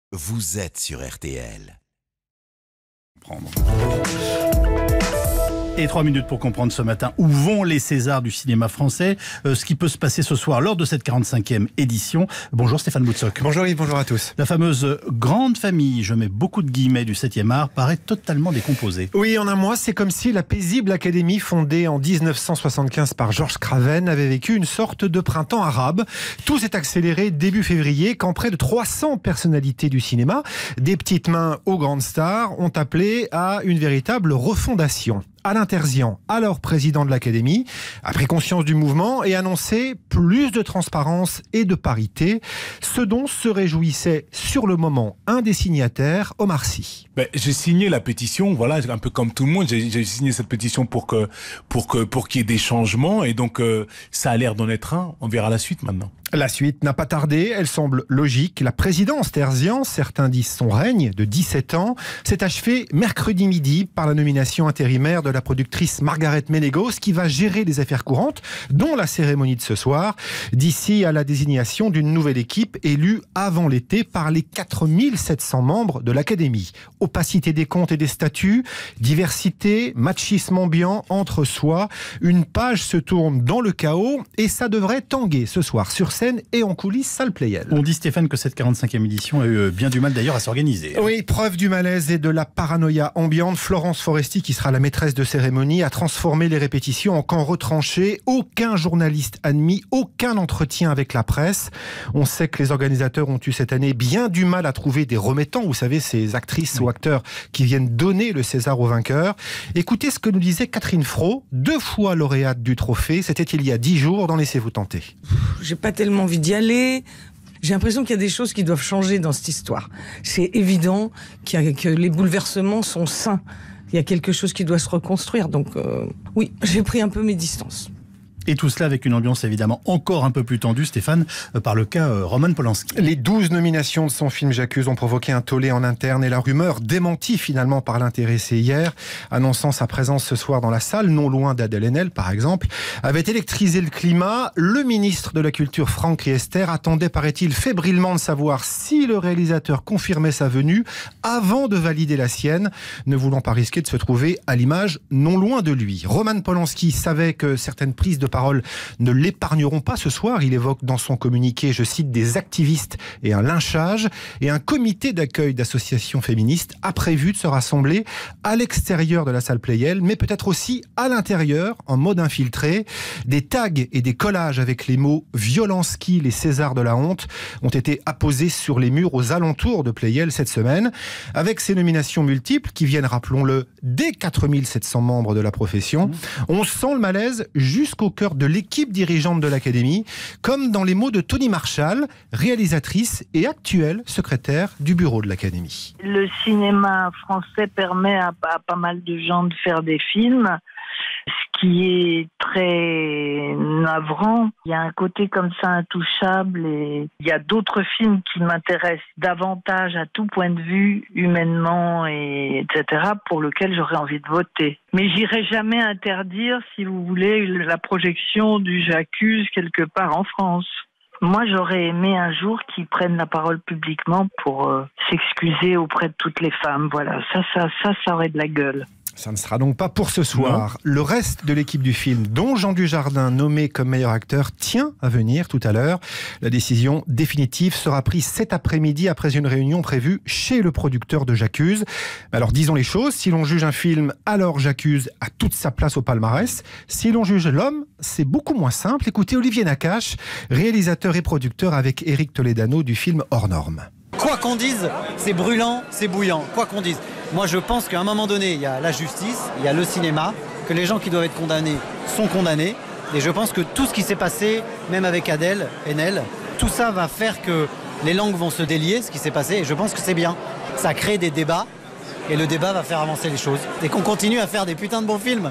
Vous êtes sur RTL. Et 3 minutes pour comprendre ce matin où vont les Césars du cinéma français, ce qui peut se passer ce soir lors de cette 45e édition. Bonjour Stéphane Boutsock. Bonjour Yves, bonjour à tous. La fameuse grande famille, je mets beaucoup de guillemets, du 7e art, paraît totalement décomposée. Oui, en un mois, c'est comme si la paisible académie fondée en 1975 par Georges Craven avait vécu une sorte de printemps arabe. Tout s'est accéléré début février quand près de 300 personnalités du cinéma, des petites mains aux grandes stars, ont appelé à une véritable refondation. Alain Terzian, alors président de l'Académie, a pris conscience du mouvement et annoncé plus de transparence et de parité, ce dont se réjouissait sur le moment un des signataires, Omar Sy. J'ai signé la pétition, voilà, un peu comme tout le monde, j'ai signé cette pétition pour qu'il y ait des changements, et donc ça a l'air d'en être un. On verra la suite maintenant. La suite n'a pas tardé, elle semble logique. La présidence Terzian, certains disent son règne de 17 ans, s'est achevée mercredi midi par la nomination intérimaire de la productrice Margaret Ménégos qui va gérer les affaires courantes, dont la cérémonie de ce soir, d'ici à la désignation d'une nouvelle équipe élue avant l'été par les 4700 membres de l'Académie. Opacité des comptes et des statuts, diversité, machisme ambiant, entre soi, une page se tourne dans le chaos et ça devrait tanguer ce soir sur scène et en coulisses salle Playel. On dit Stéphane que cette 45e édition a eu bien du mal d'ailleurs à s'organiser. Oui, preuve du malaise et de la paranoïa ambiante. Florence Foresti, qui sera la maîtresse de cérémonie, a transformé les répétitions en camp retranché. Aucun journaliste admis, aucun entretien avec la presse. On sait que les organisateurs ont eu cette année bien du mal à trouver des remettants. Vous savez, ces actrices ou acteurs qui viennent donner le César aux vainqueurs. Écoutez ce que nous disait Catherine Fro, 2 fois lauréate du trophée. C'était il y a 10 jours dans Laissez-vous tenter. J'ai pas tellement envie d'y aller. J'ai l'impression qu'il y a des choses qui doivent changer dans cette histoire. C'est évident que les bouleversements sont sains. Il y a quelque chose qui doit se reconstruire. Donc oui, j'ai pris un peu mes distances. Et tout cela avec une ambiance évidemment encore un peu plus tendue, Stéphane, par le cas Roman Polanski. Les 12 nominations de son film J'accuse ont provoqué un tollé en interne et la rumeur, démentie finalement par l'intéressé hier, annonçant sa présence ce soir dans la salle, non loin d'Adèle Haenel par exemple, avait électrisé le climat. Le ministre de la Culture, Franck Riester, attendait, paraît-il, fébrilement de savoir si le réalisateur confirmait sa venue avant de valider la sienne, ne voulant pas risquer de se trouver à l'image non loin de lui. Roman Polanski savait que certaines prises de parole ne l'épargneront pas ce soir. Il évoque dans son communiqué, je cite, des activistes et un lynchage. Et un comité d'accueil d'associations féministes a prévu de se rassembler à l'extérieur de la salle Playel, mais peut-être aussi à l'intérieur, en mode infiltré. Des tags et des collages avec les mots « Violenski, les Césars de la honte » ont été apposés sur les murs aux alentours de Playel cette semaine. Avec ces nominations multiples, qui viennent, rappelons-le, des 4700 membres de la profession, on sent le malaise jusqu'au cœur de l'équipe dirigeante de l'Académie, comme dans les mots de Tony Marshall, réalisatrice et actuelle secrétaire du bureau de l'Académie. Le cinéma français permet à pas mal de gens de faire des films, ce qui est très navrant. Il y a un côté comme ça intouchable et il y a d'autres films qui m'intéressent davantage à tout point de vue, humainement et etc., pour lesquels j'aurais envie de voter. Mais j'irai jamais interdire, si vous voulez, la projection du J'accuse quelque part en France. Moi, j'aurais aimé un jour qu'ils prennent la parole publiquement pour s'excuser auprès de toutes les femmes. Voilà, ça aurait de la gueule. Ça ne sera donc pas pour ce soir. Non. Le reste de l'équipe du film, dont Jean Dujardin, nommé comme meilleur acteur, tient à venir tout à l'heure. La décision définitive sera prise cet après-midi après une réunion prévue chez le producteur de J'accuse. Alors disons les choses, si l'on juge un film, alors J'accuse a toute sa place au palmarès. Si l'on juge l'homme, c'est beaucoup moins simple. Écoutez Olivier Nakache, réalisateur et producteur avec Éric Toledano du film Hors Normes. Quoi qu'on dise, c'est brûlant, c'est bouillant. Quoi qu'on dise. Moi, je pense qu'à un moment donné, il y a la justice, il y a le cinéma, que les gens qui doivent être condamnés sont condamnés. Et je pense que tout ce qui s'est passé, même avec Adèle Haenel, tout ça va faire que les langues vont se délier, ce qui s'est passé. Et je pense que c'est bien. Ça crée des débats. Et le débat va faire avancer les choses. Et qu'on continue à faire des putains de bons films.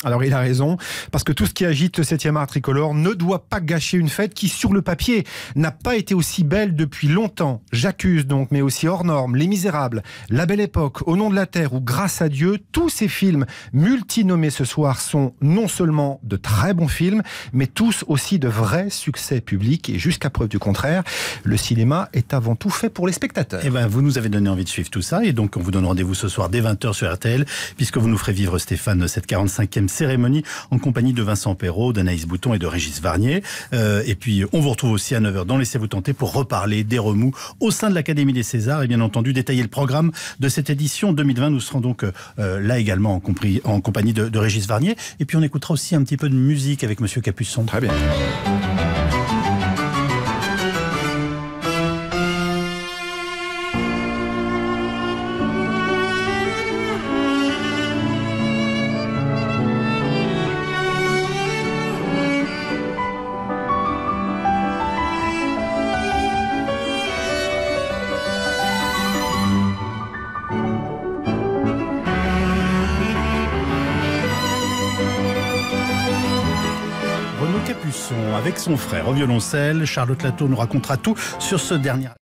Alors il a raison, parce que tout ce qui agite le 7e art tricolore ne doit pas gâcher une fête qui, sur le papier, n'a pas été aussi belle depuis longtemps. J'accuse donc, mais aussi Hors Normes, Les Misérables, La Belle Époque, Au nom de la terre ou Grâce à Dieu, tous ces films multinommés ce soir sont non seulement de très bons films, mais tous aussi de vrais succès publics. Et jusqu'à preuve du contraire, le cinéma est avant tout fait pour les spectateurs. Eh ben, vous nous avez donné envie de suivre tout ça, et donc on vous donne rendez-vous ce soir dès 20h sur RTL, puisque vous nous ferez vivre, Stéphane, cette 45e cérémonie en compagnie de Vincent Perrault, d'Anaïs Bouton et de Régis Varnier. Et puis on vous retrouve aussi à 9h dans Laissez-vous tenter pour reparler des remous au sein de l'Académie des Césars et bien entendu détailler le programme de cette édition 2020. Nous serons donc là également en compagnie de Régis Varnier, et puis on écoutera aussi un petit peu de musique avec Monsieur Capuçon. Très bien. Capuçon avec son frère au violoncelle. Charlotte Latour nous racontera tout sur ce dernier